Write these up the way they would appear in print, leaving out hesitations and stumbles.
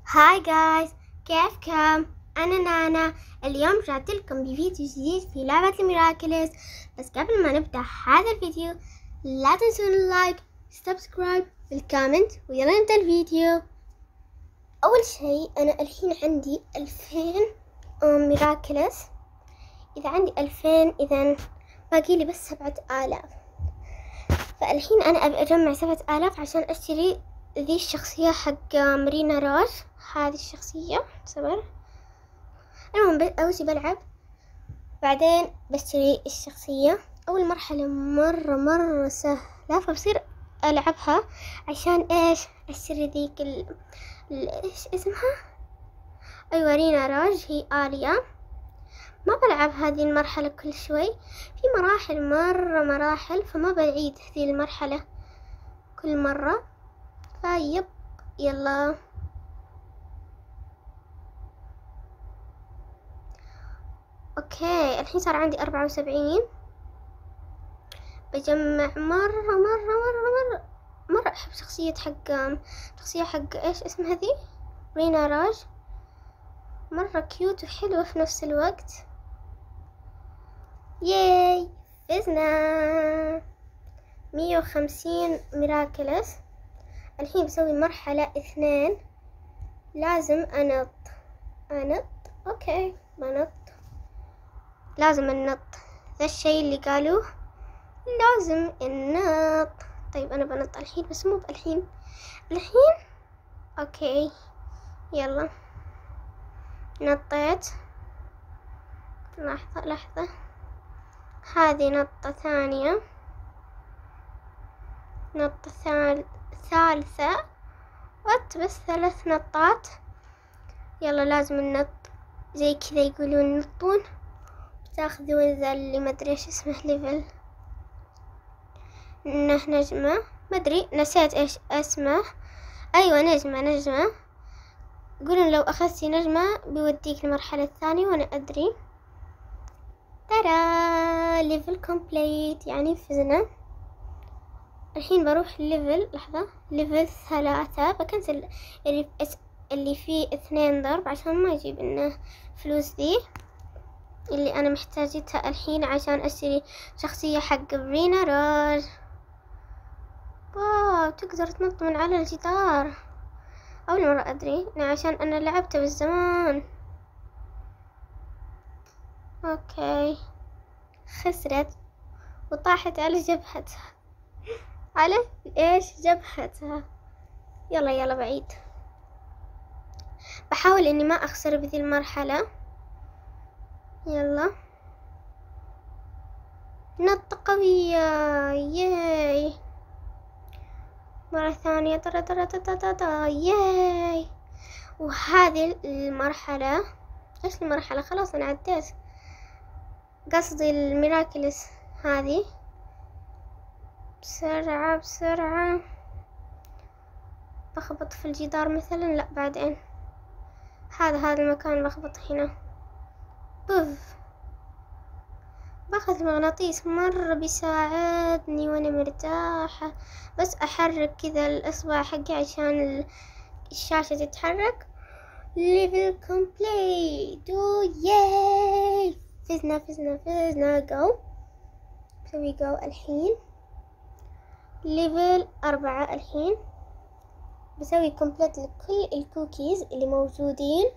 هاي جايز، كيفكم؟ أنا نانا. اليوم رجعت لكم بفيديو جديد في لعبة الميراكلز. بس قبل ما نبدأ هذا الفيديو لا تنسون اللايك، سبسكرايب، والكومنت، ويلا نبدأ الفيديو. أول شيء أنا الحين عندي 2000 ميراكلز. إذا عندي 2000 إذا باقي لي بس 7000. فالحين أنا أبي أجمع 7000 عشان أشتري ذي الشخصية حق مارينا روج. هذه الشخصية صبر. المهم أول شي بلعب، بعدين بشتري الشخصية. أول مرحلة مرة سهلة، فبصير ألعبها عشان إيش أشتري ذيك إيش اسمها؟ أيوة رينا روج، هي آلية. ما بلعب هذه المرحلة كل شوي، في مراحل فما بعيد هذه المرحلة كل مرة. فيب يلا. اوكي الحين صار عندي 74. بجمع مرة احب شخصية حق ايش اسمها ذي، رينا راج. مرة كيوت وحلوة في نفس الوقت. ياي فزنا 150 ميراكلس. الحين بسوي مرحلة 2. لازم أنط. اوكي بنط، لازم النط. ذا الشي اللي قالوه لازم النط. طيب أنا بنط الحين، بس مو بالحين. اوكي يلا نطيت. لحظة هذه نطة ثانية، نطة ثالثة. بس 3 نطات. يلا لازم النط زي كذا، يقولون نطون تاخذون ذا اللي مدري ايش اسمه ليفل، نجمة مدري نسيت ايش اسمه. ايوه نجمة. يقولون لو اخذتي نجمة بيوديك المرحلة الثانية، وانا ادري. ترى ليفل كومبليت يعني فزنا. الحين بروح ليفل 3. بكنسل اللي فيه 2 ضرب عشان ما يجيب لنا فلوس ذي اللي انا محتاجتها الحين عشان اشتري شخصية حق رينا روج. واو تقدر تنط من على الجدار. اول مرة ادري عشان انا لعبته بالزمان. اوكي خسرت وطاحت على جبهتها. على ايش جبهتها؟ يلا بعيد. بحاول اني ما اخسر بذي المرحلة. يلا نطة قوية. ياي مرة ثانية. ياي. وهذه المرحلة، ايش المرحلة؟ خلاص انا عديت، قصدي الميراكلس هذه. بسرعة بخبط في الجدار مثلا. لا بعدين هذا المكان بخبط هنا. بوف. باخذ المغناطيس مرة بيساعدني وانا مرتاحة. بس احرك كذا الاصبع حقي عشان الشاشة تتحرك. ليفل كومبليت. ياي فزنا. جو سوي جو الحين. ليفل 4 الحين. بسوي كومبليت لكل الكوكيز اللي موجودين.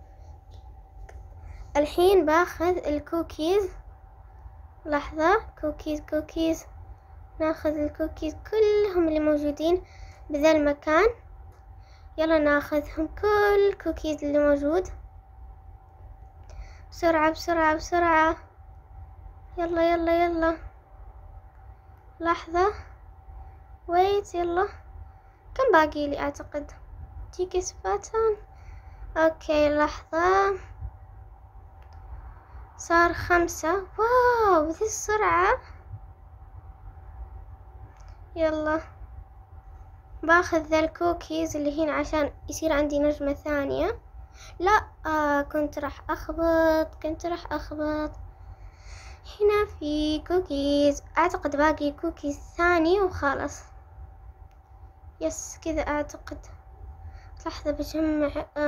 الحين باخذ الكوكيز. لحظة، كوكيز. ناخذ الكوكيز كلهم اللي موجودين بذا المكان. يلا ناخذهم كل الكوكيز اللي موجود. بسرعة. يلا. لحظة ويت. يلا كم باقي لي؟ اعتقد تيكي سباتان. اوكي لحظة، صار 5. واو بذي السرعة. يلا باخذ ذا الكوكيز اللي هنا عشان يصير عندي نجمة ثانية. لا كنت راح اخبط. هنا في كوكيز، اعتقد باقي كوكيز ثاني وخلاص. يس كذا اعتقد. لحظة بجمع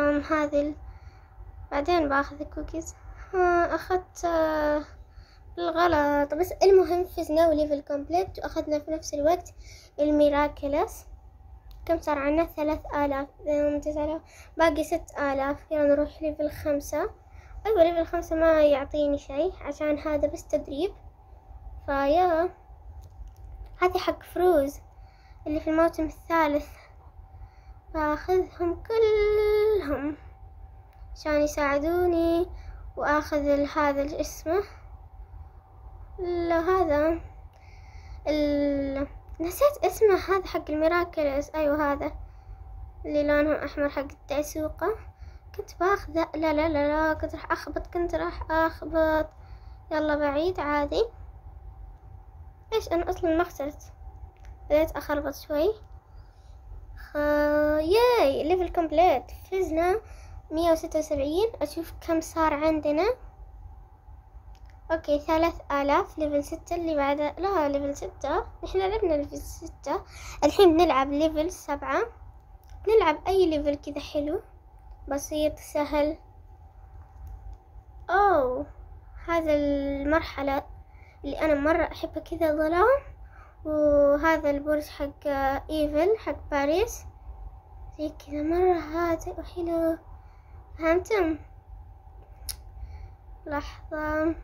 بعدين باخذ الكوكيز. اخذت بالغلط، بس المهم فزنا وليفل كومبليت، واخذنا في نفس الوقت الميراكلس. كم صار عنا؟ 3000. 9000 باقي 6000. يلا نروح ليفل 5. ايوه ليفل 5 ما يعطيني شيء عشان هذا بس تدريب. فيا هذه حق فروز اللي في الموسم الثالث، باخذهم كلهم عشان يساعدوني. واخذ هذا اسمه، لا هذا نسيت اسمه، هذا حق الميراكلس. ايوه هذا اللي لونه احمر حق التعسوقة. كنت باخذه، لا كنت راح اخبط. يلا بعيد عادي. ايش انا اصلا ما خسرت، بديت اخربط شوي. ياي ليفل كومبليت، فزنا 176. اشوف كم صار عندنا. اوكي 3000. ليفل 6 اللي بعده، لا ليفل 6 احنا لعبنا ليفل 6. الحين بنلعب ليفل 7. نلعب اي ليفل كذا حلو بسيط سهل. اوه هذا المرحلة اللي انا مرة احبها كذا، ظلام. وهذا البرج حق ايفل حق باريس زي كذا، مرة هادئ وحلو. فهمتم؟ لحظة،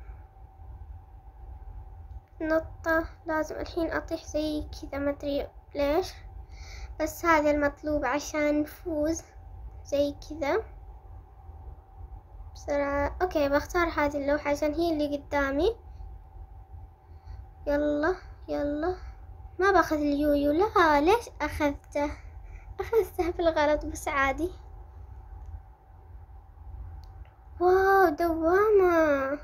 نطة لازم الحين اطيح زي كذا، ما ادري ليش، بس هذا المطلوب عشان نفوز زي كذا بسرعة. اوكي بختار هذه اللوحة عشان هي اللي قدامي. يلا ما باخذ اليويو، لا ليش اخذته بالغلط، بس عادي. واو دوامة،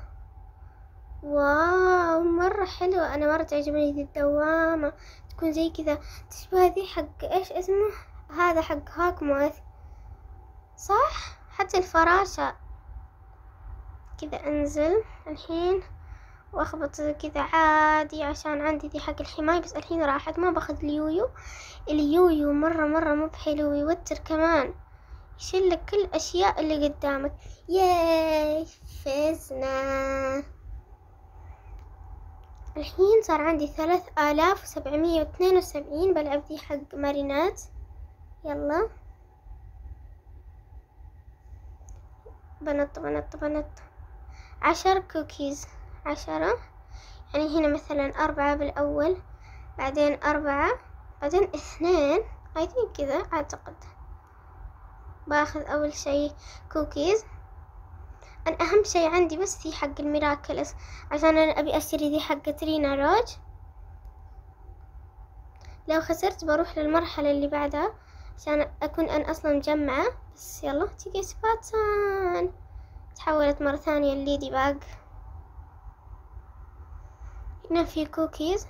واو مرة حلوة. انا مرة تعجبني ذي الدوامة، تكون زي كذا تشبه ذي حق ايش اسمه، هذا حق هاكموث صح. حتى الفراشة كذا. انزل الحين واخبط كذا عادي عشان عندي ذي حق الحماية، بس الحين راحت. ما باخذ اليويو مرة مو بحلو، يوتر كمان، يشيلك كل الاشياء اللي قدامك. ياي فزنا. الحين صار عندي 3772. بلعب ذي حق مارينات. يلا بنط 10 كوكيز. 10 يعني هنا مثلا 4 بالأول، بعدين 4، بعدين 2 I think كذا أعتقد. باخذ أول شي كوكيز. أنا أهم شي عندي بس ذي حق الميراكلس، عشان أنا أبي أشتري ذي حق ترينا روج. لو خسرت بروح للمرحلة اللي بعدها عشان أكون أنا أصلا مجمعة. بس يلا تيجي سباتان تحولت مرة ثانية الليدي باج. هنا في كوكيز.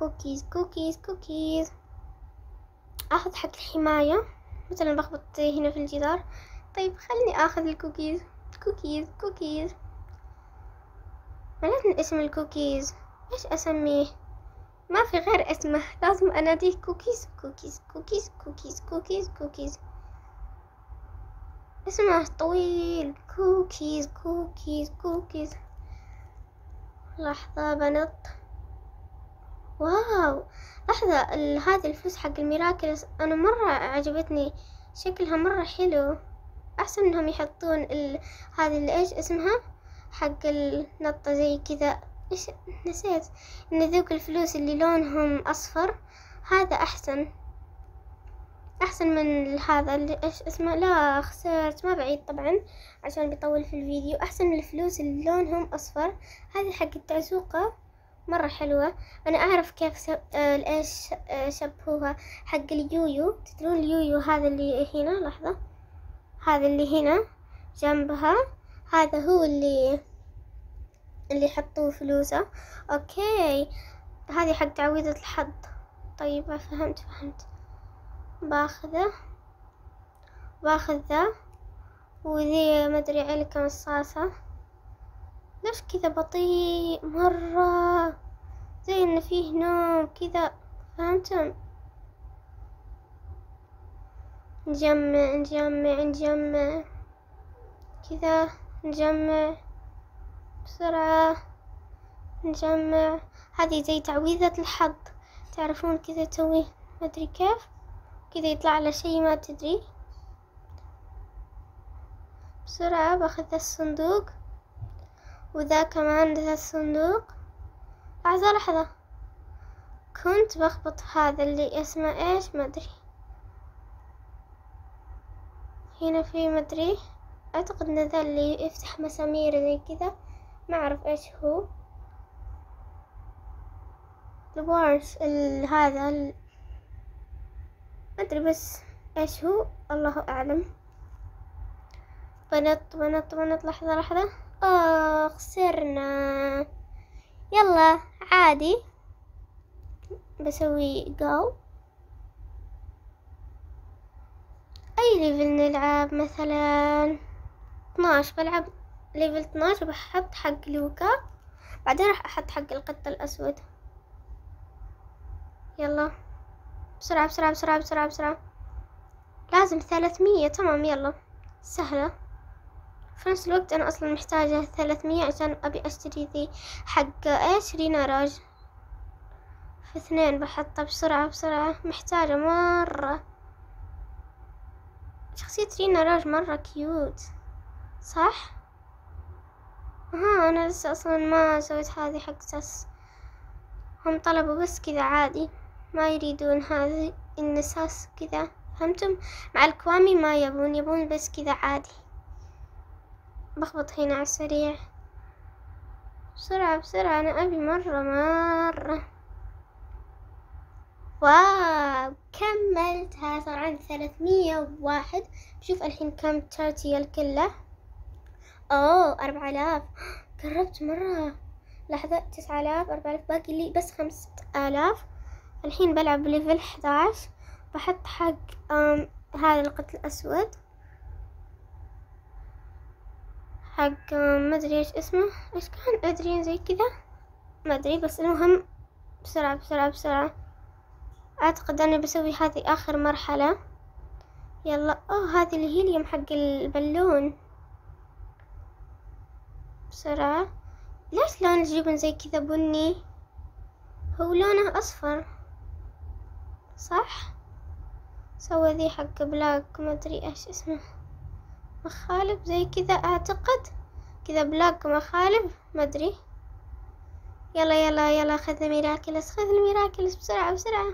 اخذ حق الحماية مثلا، بخبط هنا في الجدار. طيب خلني اخذ الكوكيز. ما لازم اسم الكوكيز، ايش اسميه؟ ما في غير اسمه، لازم اناديه كوكيز. اسمه طويل، كوكيز. لحظة بنط. واو لحظة، هذه الفلوس حق الميراكلس انا مرة عجبتني، شكلها مرة حلو. احسن انهم يحطون هذه اللي ايش اسمها حق النطة زي كذا. ايش نسيت، ان ذوك الفلوس اللي لونهم اصفر هذا احسن من هذا اللي ايش اسمه. لا خسرت، ما بعيد طبعا عشان بيطول في الفيديو. احسن من الفلوس اللي لونهم اصفر. هذه حق التعزوقة مرة حلوة. انا اعرف كيف ايش شبهوها حق اليويو. تدرون اليويو هذا اللي هنا، لحظة، هذا اللي هنا جنبها، هذا هو اللي حطوه فلوسه. اوكي هذه حق تعويضة الحظ. طيب فهمت. باخذ ذا، وذي ما ادري علك مصاصة. ليش كذا بطيء مرة، زي ان فيه نوم كذا، فهمتم؟ نجمع نجمع نجمع كذا، نجمع بسرعة، نجمع. هذه زي تعويذة الحظ، تعرفون كذا تسوي ما أدري كيف، كذا يطلع على شيء ما تدري. بسرعة باخذ ذا الصندوق، وذا كمان ذا الصندوق. لحظة كنت بخبط هذا اللي اسمه ايش ما ادري، هنا في ما ادري، اعتقد ان ذا اللي يفتح مسامير زي كذا، ما اعرف ايش هو. الوارث هذا ما ادري بس ايش هو، الله اعلم. بنط. لحظة خسرنا. يلا عادي، بسوي جو. اي ليفل نلعب؟ مثلا 12. بلعب ليفل 12، بحط حق لوكا، بعدين راح احط حق القط الاسود. يلا بسرعة بسرعة بسرعة بسرعة بسرعة. لازم 300. تمام يلا سهلة. في نفس الوقت انا اصلا محتاجة 300 عشان ابي اشتري ذي حق ايش، رينا راج. في 2 بحطها بسرعة بسرعة، محتاجة مرة. شخصية رينا راج مرة كيوت صح؟ انا لسه اصلا ما سويت هذه حق ساس، هم طلبوا بس كذا عادي، ما يريدون هذه النساس كذا، فهمتم؟ مع الكوامي ما يبون بس كذا عادي. بخبط هنا على السريع بسرعة بسرعة، انا ابي مرة. واو كملتها، صار عندي 301. بشوف الحين كم ترتيل كله. 4000. قربت مرة. لحظة 9000 4000، باقي لي بس 5000. الحين بلعب بليفل 11، بحط حق هذا القط الأسود، حق ما أدري إيش اسمه، إيش كان أدري زي كذا ما أدري، بس المهم بسرعة بسرعة بسرعة. أعتقد أنا بسوي هذه آخر مرحلة. يلا هذه الهيليوم حق البالون. بسرعة. ليش لون الجبن زي كذا بني؟ هو لونه أصفر صح؟ سوى ذي حق بلاك ما أدري إيش اسمه، مخالب زي كذا أعتقد، كذا بلاك مخالب ما أدري. يلا خذ الميراكلس بسرعة بسرعة.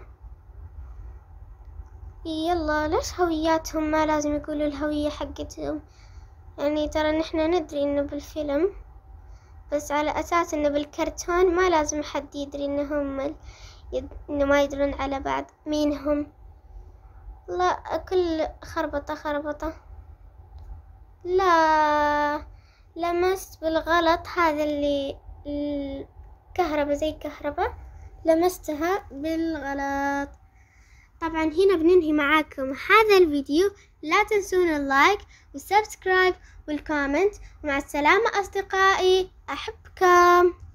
يلا ليش هوياتهم ما لازم يقولوا الهوية حقتهم؟ يعني ترى نحنا ندري إنه بالفيلم، بس على أساس إنه بالكرتون ما لازم حد يدري إنهم إنه ما يدرون على بعض مين هم. لا كل خربطة. لا لمست بالغلط، هذا اللي الكهرباء زي كهرباء، لمستها بالغلط. طبعا هنا بننهي معاكم هذا الفيديو. لا تنسون اللايك والسبسكرايب والكومنت، ومع السلامة أصدقائي، أحبكم.